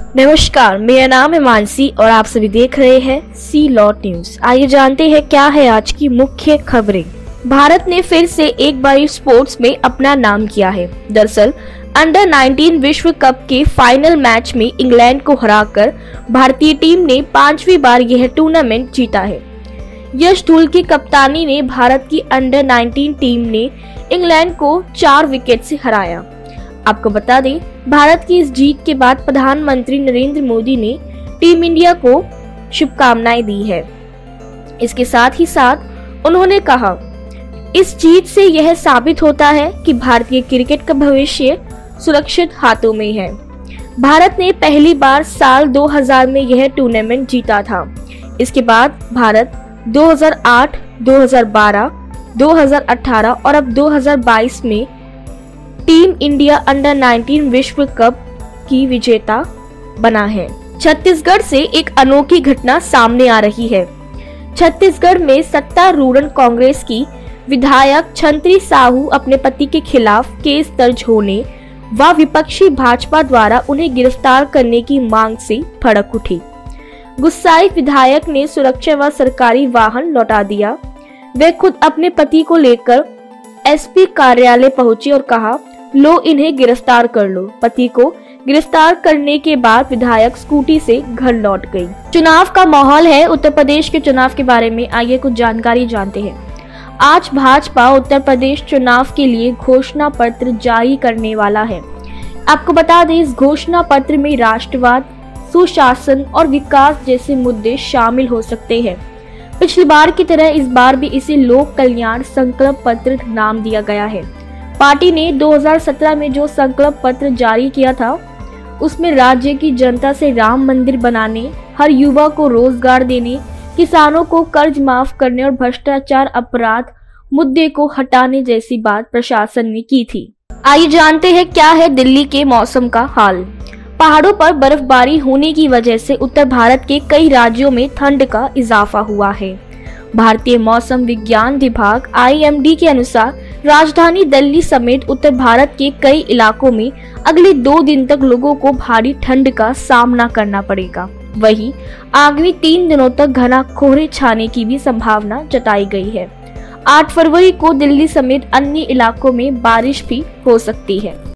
नमस्कार, मेरा नाम है मानसी और आप सभी देख रहे हैं सी लॉट न्यूज। आइए जानते हैं क्या है आज की मुख्य खबरें। भारत ने फिर से एक बार स्पोर्ट्स में अपना नाम किया है। दरअसल अंडर 19 विश्व कप के फाइनल मैच में इंग्लैंड को हराकर भारतीय टीम ने 5वीं बार यह टूर्नामेंट जीता है। यश धूल की कप्तानी ने भारत की अंडर 19 टीम ने इंग्लैंड को 4 विकेट से हराया। आपको बता दें, भारत की इस जीत के बाद प्रधानमंत्री नरेंद्र मोदी ने टीम इंडिया को शुभकामनाएं दी है। इसके साथ ही साथ उन्होंने कहा, इस जीत से यह साबित होता है कि भारतीय क्रिकेट का भविष्य सुरक्षित हाथों में है। भारत ने पहली बार साल 2000 में यह टूर्नामेंट जीता था। इसके बाद भारत 2008, 2012, 2018 और अब 2022 में टीम इंडिया अंडर 19 विश्व कप की विजेता बना है। छत्तीसगढ़ से एक अनोखी घटना सामने आ रही है। छत्तीसगढ़ में सत्तारूढ़ कांग्रेस की विधायक छंत्री साहू अपने पति के खिलाफ केस दर्ज होने व विपक्षी भाजपा द्वारा उन्हें गिरफ्तार करने की मांग से भड़क उठी। गुस्साए विधायक ने सुरक्षा व सरकारी वाहन लौटा दिया। वे खुद अपने पति को लेकर एसपी कार्यालय पहुंची और कहा, लो इन्हें गिरफ्तार कर लो। पति को गिरफ्तार करने के बाद विधायक स्कूटी से घर लौट गई। चुनाव का माहौल है। उत्तर प्रदेश के चुनाव के बारे में आइए कुछ जानकारी जानते हैं। आज भाजपा उत्तर प्रदेश चुनाव के लिए घोषणा पत्र जारी करने वाला है। आपको बता दें, इस घोषणा पत्र में राष्ट्रवाद, सुशासन और विकास जैसे मुद्दे शामिल हो सकते हैं। पिछली बार की तरह इस बार भी इसे लोक कल्याण संकल्प पत्र नाम दिया गया है। पार्टी ने 2017 में जो संकल्प पत्र जारी किया था, उसमें राज्य की जनता से राम मंदिर बनाने, हर युवा को रोजगार देने, किसानों को कर्ज माफ करने और भ्रष्टाचार अपराध मुद्दे को हटाने जैसी बात प्रशासन ने की थी। आइए जानते हैं क्या है दिल्ली के मौसम का हाल। पहाड़ों पर बर्फबारी होने की वजह से उत्तर भारत के कई राज्यों में ठंड का इजाफा हुआ है। भारतीय मौसम विज्ञान विभाग IMD के अनुसार राजधानी दिल्ली समेत उत्तर भारत के कई इलाकों में अगले 2 दिन तक लोगों को भारी ठंड का सामना करना पड़ेगा। वहीं आगामी 3 दिनों तक घना कोहरे छाने की भी संभावना जताई गई है। 8 फरवरी को दिल्ली समेत अन्य इलाकों में बारिश भी हो सकती है।